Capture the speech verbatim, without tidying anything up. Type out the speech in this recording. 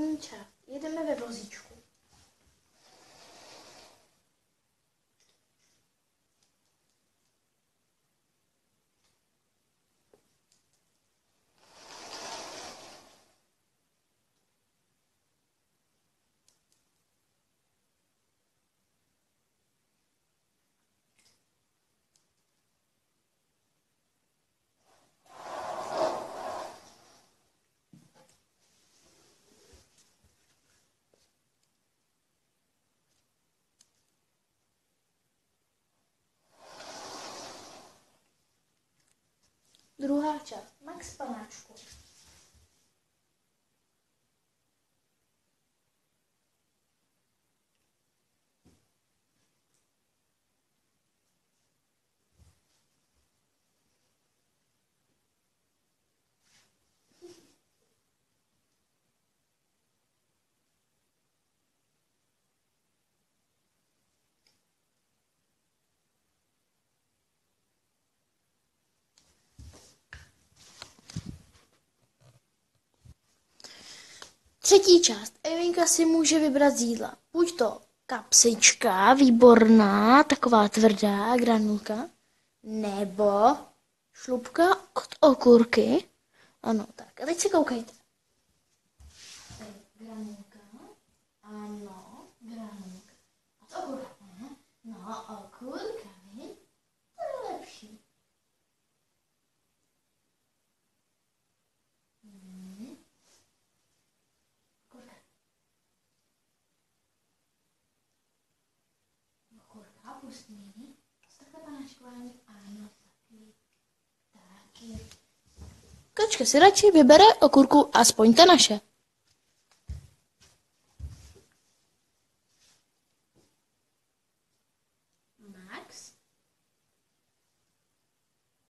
První část. Jedeme ve vozíčku. Druhá část. Max panáčku. Třetí část. Evinka si může vybrat z jídla. Buď to kapsička, výborná, taková tvrdá granulka, nebo šlupka od okurky. Ano, tak. A teď se koukejte. Granulka. Ano, granulka. Od okurka, ne? No, okurka, ne? To je lepší. Hmm. Okurka. Okurka, pustný. Co takhle panáčkování? Ano, taky. Taky. Kočka si radši vybere okurku aspoň ta naše.